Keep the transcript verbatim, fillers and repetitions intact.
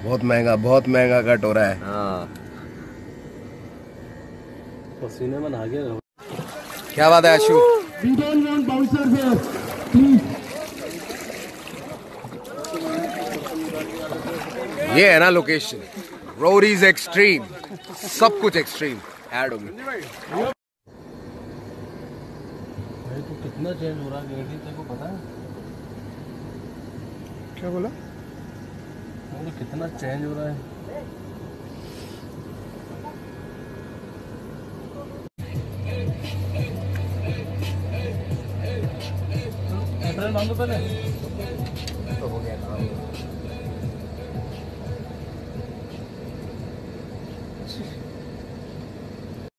बहुत महंगा बहुत महंगा कट हो रहा है। हाँ पसीने में नहा गया। क्या बात है आशु? ये है ना लोकेशन, रोरीज एक्सट्रीम, सब कुछ एक्सट्रीम ऐड हो गया। भाई तो कितना चेंज हो रहा है गेडी, तेरे को पता है? क्या बोला? तो कितना चेंज हो रहा है। पेट्रोल मांगो पहले। तो हो गया काम।